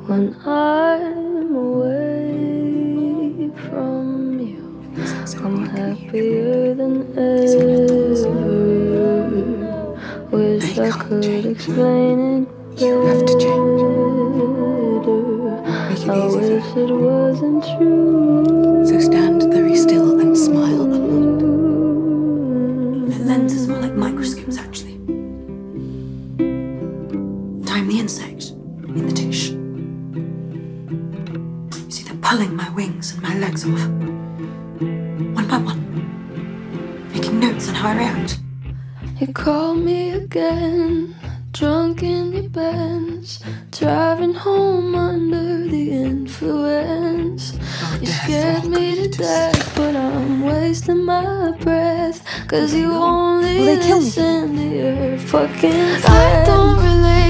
when I'm away from you. I'm happier than ever. Wish I could explain it better. I wish it wasn't true. So stand very still and smile a lot. The lenses are more like microscopes, actually. Time the insect in the dish. You see, they're pulling my wings and my legs off. One by one. Making notes on how I react. You call me again, drunk in your Benz, driving home under the influence. You scared me to death, but I'm wasting my breath, 'cause you only listen to your fucking friends. I don't relate